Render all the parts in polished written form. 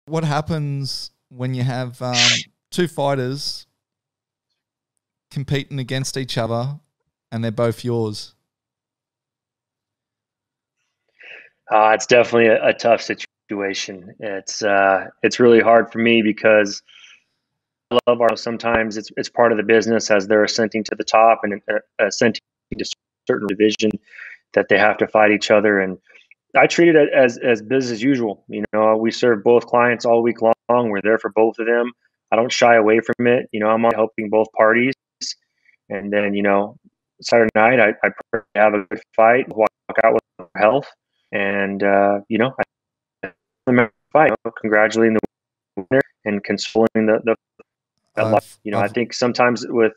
What happens when you have two fighters competing against each other and they're both yours? It's definitely a tough situation. It's really hard for me because I love our. Sometimes it's part of the business as they're ascending to the top and ascending to certain division that they have to fight each other. And I treat it as business as usual. You know, we serve both clients all week long. We're there for both of them. I don't shy away from it. You know, I'm helping both parties. And then, you know, Saturday night, I prefer to have a good fight, walk out with health, and you know, I fight, congratulating the winner and consoling the you know, I think sometimes with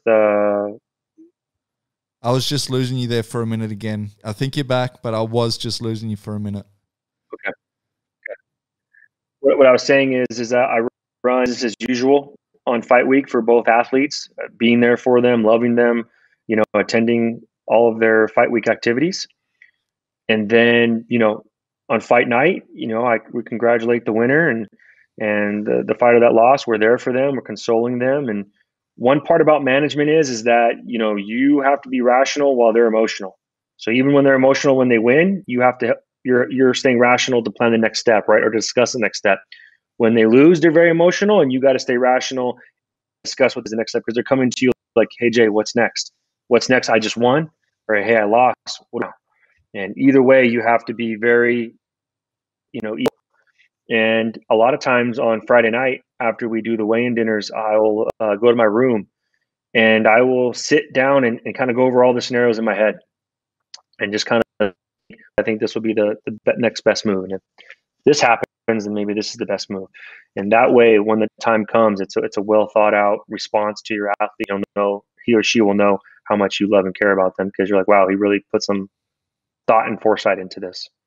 I was just losing you there for a minute again. I think you're back, but I was just losing you for a minute. okay. What I was saying is that I run this as usual on fight week for both athletes, being there for them, loving them, you know, attending all of their fight week activities. And then, you know, on fight night, you know, we congratulate the winner and the fighter that lost. We're there for them. We're consoling them. And one part about management is that, you know, you have to be rational while they're emotional. So even when they're emotional when they win, you have to you're staying rational to plan the next step, right, or discuss the next step. When they lose, they're very emotional, and you got to stay rational, discuss what is the next step, because they're coming to you like, hey Jay, what's next? What's next? I just won, or hey, I lost. And either way, you have to be very, you know, and a lot of times on Friday night after we do the weigh-in dinners, I'll go to my room and I will sit down and kind of go over all the scenarios in my head and just kind of, I think this will be the next best move. And if this happens, then maybe this is the best move. And that way, when the time comes, it's a well thought out response to your athlete. You'll know, he or she will know how much you love and care about them, because you're like, wow, he really put some thought and foresight into this.